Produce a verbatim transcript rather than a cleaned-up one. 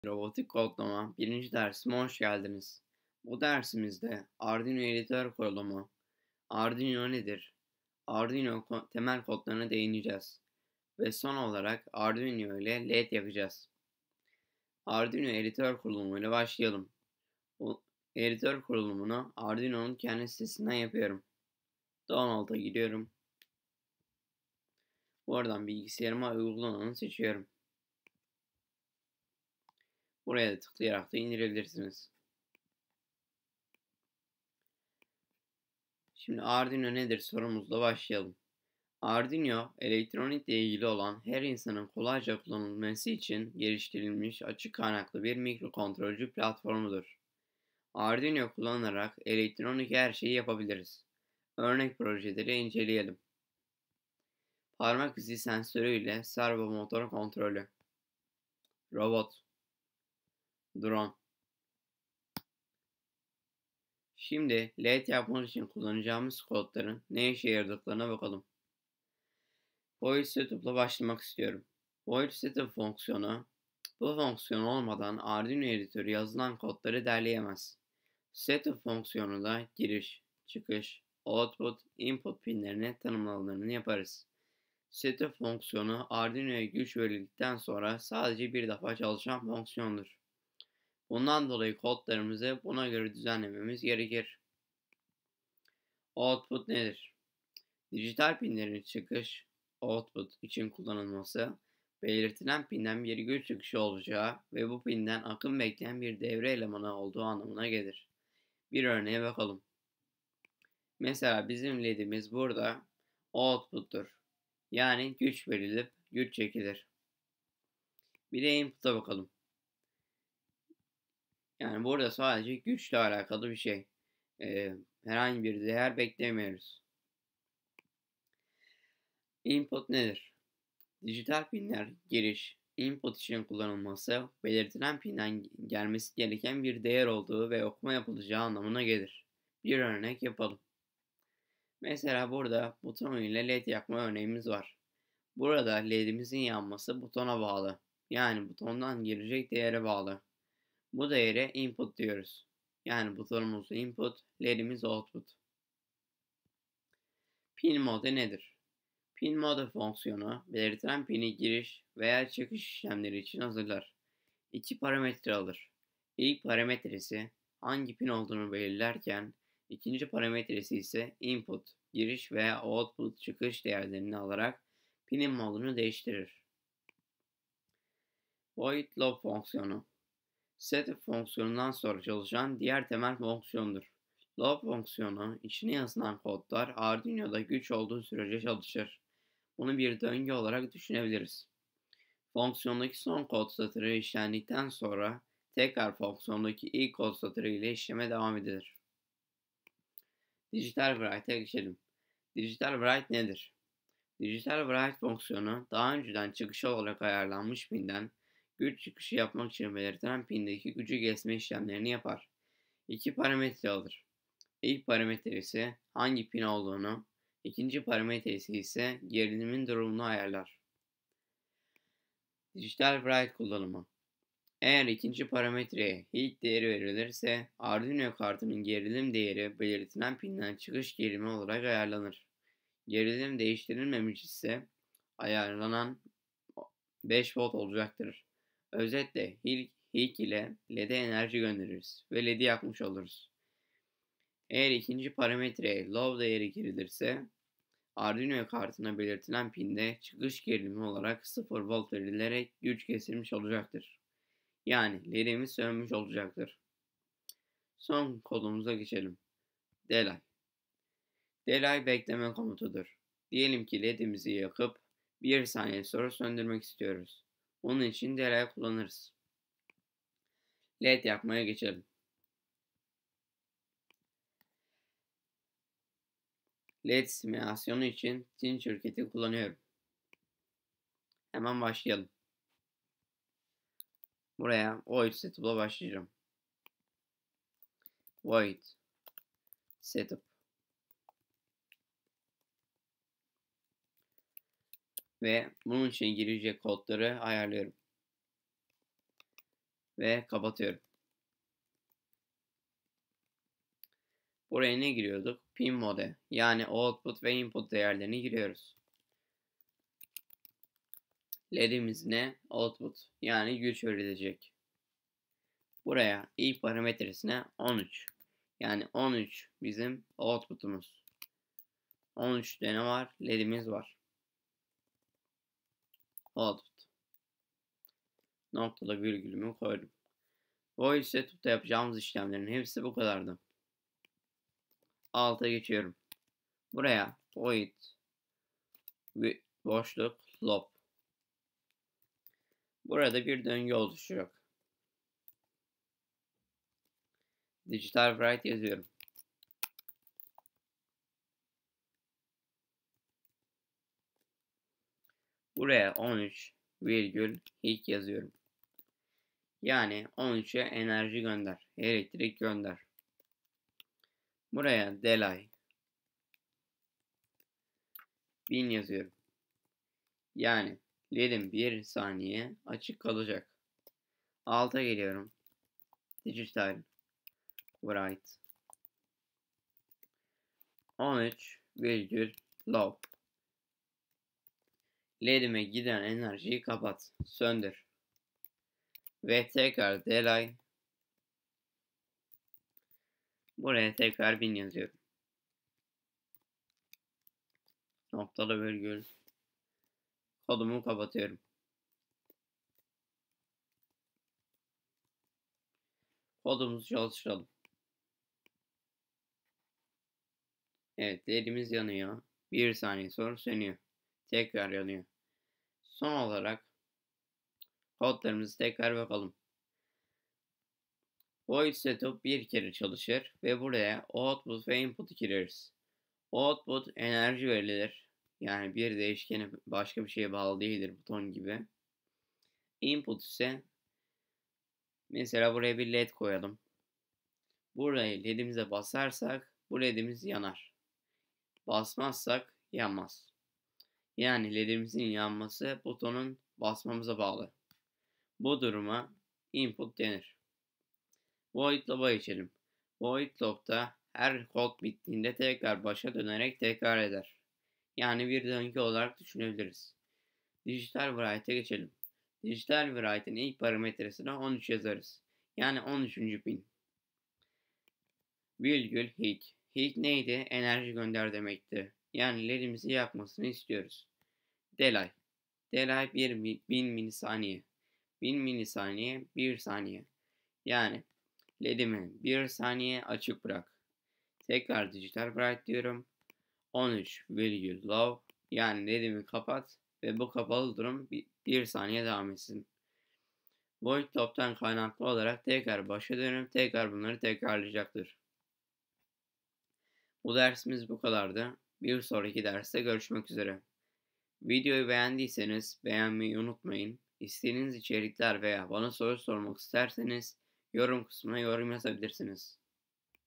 Robotik kodlama birinci dersime hoş geldiniz. Bu dersimizde Arduino editör kurulumu, Arduino nedir, Arduino ko- temel kodlarına değineceğiz ve son olarak Arduino ile L E D yapacağız. Arduino editör kurulumuyla başlayalım. Bu editör kurulumunu Arduino'nun kendi sitesinden yapıyorum. Download'a gidiyorum. Buradan bilgisayarıma uygulamanı seçiyorum. Buraya da tıklayarak da indirebilirsiniz. Şimdi Arduino nedir sorumuzla başlayalım. Arduino, elektronikle ilgili olan her insanın kolayca kullanılması için geliştirilmiş açık kaynaklı bir mikrokontrolcü platformudur. Arduino kullanarak elektronik her şeyi yapabiliriz. Örnek projeleri inceleyelim. Parmak izi sensörüyle servo motor kontrolü, robot, drone. Şimdi L E D yapmak için kullanacağımız kodların ne işe yaradıklarına bakalım. Void setup'la başlamak istiyorum. Void setup fonksiyonu, bu fonksiyon olmadan Arduino editörü yazılan kodları derleyemez. Setup fonksiyonu da giriş, çıkış, output, input pinlerine tanımlamalarını yaparız. Setup fonksiyonu Arduino'ya güç verildikten sonra sadece bir defa çalışan fonksiyondur. Bundan dolayı kodlarımızı buna göre düzenlememiz gerekir. Output nedir? Dijital pinlerin çıkış, output için kullanılması, belirtilen pinden bir güç çıkışı olacağı ve bu pinden akım bekleyen bir devre elemanı olduğu anlamına gelir. Bir örneğe bakalım. Mesela bizim L E D'imiz burada output'tur. Yani güç verilip güç çekilir. Bir de input'a bakalım. Yani burada sadece güçle alakalı bir şey. Ee, herhangi bir değer beklemiyoruz. Input nedir? Dijital pinler giriş, input için kullanılması, belirtilen pinden gelmesi gereken bir değer olduğu ve okuma yapılacağı anlamına gelir. Bir örnek yapalım. Mesela burada buton ile L E D yakma örneğimiz var. Burada L E D'imizin yanması butona bağlı. Yani butondan girecek değere bağlı. Bu değere input diyoruz. Yani butonumuz input, L E D'imiz output. Pin modu nedir? Pin modu fonksiyonu belirtilen pini giriş veya çıkış işlemleri için hazırlar. İki parametre alır. İlk parametresi hangi pin olduğunu belirlerken ikinci parametresi ise input, giriş veya output çıkış değerlerini alarak pinin modunu değiştirir. Void loop fonksiyonu setup fonksiyonundan sonra çalışan diğer temel fonksiyondur. Loop fonksiyonu içine yazılan kodlar Arduino'da güç olduğu sürece çalışır. Bunu bir döngü olarak düşünebiliriz. Fonksiyondaki son kod satırı işlendikten sonra tekrar fonksiyondaki ilk kod satırı ile işleme devam edilir. Digital Write'e geçelim. Digital Write nedir? Digital Write fonksiyonu daha önceden çıkış olarak ayarlanmış pinden güç çıkışı yapmak için belirtilen pindeki gücü kesme işlemlerini yapar. İki parametre alır. İlk parametresi hangi pin olduğunu, ikinci parametresi ise gerilimin durumunu ayarlar. Dijital Write kullanımı. Eğer ikinci parametreye heat değeri verilirse Arduino kartının gerilim değeri belirtilen pinden çıkış gerilimi olarak ayarlanır. Gerilim değiştirilmemiş ise ayarlanan beş volt olacaktır. Özetle heat ile L E D'e enerji göndeririz ve L E D'yi yakmış oluruz. Eğer ikinci parametreye low değeri girilirse Arduino kartına belirtilen pinde çıkış gerilimi olarak sıfır volt verilerek güç kesilmiş olacaktır. Yani L E D'imiz sönmüş olacaktır. Son kodumuza geçelim. Delay. Delay bekleme komutudur. Diyelim ki L E D'imizi yakıp bir saniye sonra söndürmek istiyoruz. Bunun için delay kullanırız. L E D yakmaya geçelim. L E D simülasyonu için Tin şirketi kullanıyorum. Hemen başlayalım. Buraya Void Setup'la başlayacağım. Void Setup. Ve bunun için girecek kodları ayarlıyorum. ve kapatıyorum. Buraya ne giriyorduk? Pin mode, yani output ve input değerlerini giriyoruz. L E D'imiz ne? Output, yani güç verilecek. Buraya i parametresine on üç. Yani on üç bizim output'umuz. on üçte ne var? L E D'imiz var. Output. Noktada virgülümü koydum. Void setup'ta yapacağımız işlemlerin hepsi bu kadardı. Alta geçiyorum. Buraya void boşluk loop. Burada bir döngü oluşacak. Digital write yazıyorum. Buraya on üç virgül ilk yazıyorum. Yani on üçe enerji gönder, elektrik gönder. Buraya delay bin yazıyorum. Yani L E D'im bir saniye açık kalacak. Alta geliyorum. Digital write on üç virgül low. L E D'ime giden enerjiyi kapat, söndür. Ve tekrar delay. Buraya tekrar bin yazıyorum. Noktalı virgül. Kodumu kapatıyorum. Kodumuzu çalıştıralım. Evet, L E D'imiz yanıyor. Bir saniye sonra sönüyor. Tekrar yanıyor. Son olarak kodlarımızı tekrar bakalım. Void setup bir kere çalışır ve buraya output ve input gireriz. Output enerji verilir. Yani bir değişkene başka bir şeye bağlı değildir, buton gibi. Input ise mesela buraya bir led koyalım. Buraya ledimize basarsak bu ledimiz yanar. Basmazsak yanmaz. Yani ledimizin yanması butonun basmamıza bağlı. Bu duruma input denir. Void log'a geçelim. Void log'da her kod bittiğinde tekrar başa dönerek tekrar eder. Yani bir döngü olarak düşünebiliriz. Digital write'e geçelim. Digital write'in ilk parametresine on üç yazarız. Yani on üçüncü pin. Virgül heat. Heat neydi? Enerji gönder demekti. Yani ledimizi yakmasını istiyoruz. Delay. Delay bin milisaniye. bin milisaniye bir saniye. Yani ledimi bir saniye açık bırak. Tekrar digital write diyorum. on üç virgül low. Yani ledimi kapat ve bu kapalı durum bir saniye devam etsin. Void loop'tan kaynaklı olarak tekrar başa dönüp tekrar bunları tekrarlayacaktır. Bu dersimiz bu kadardı. Bir sonraki derste görüşmek üzere. Videoyu beğendiyseniz beğenmeyi unutmayın. İstediğiniz içerikler veya bana soru sormak isterseniz yorum kısmına yorum yazabilirsiniz.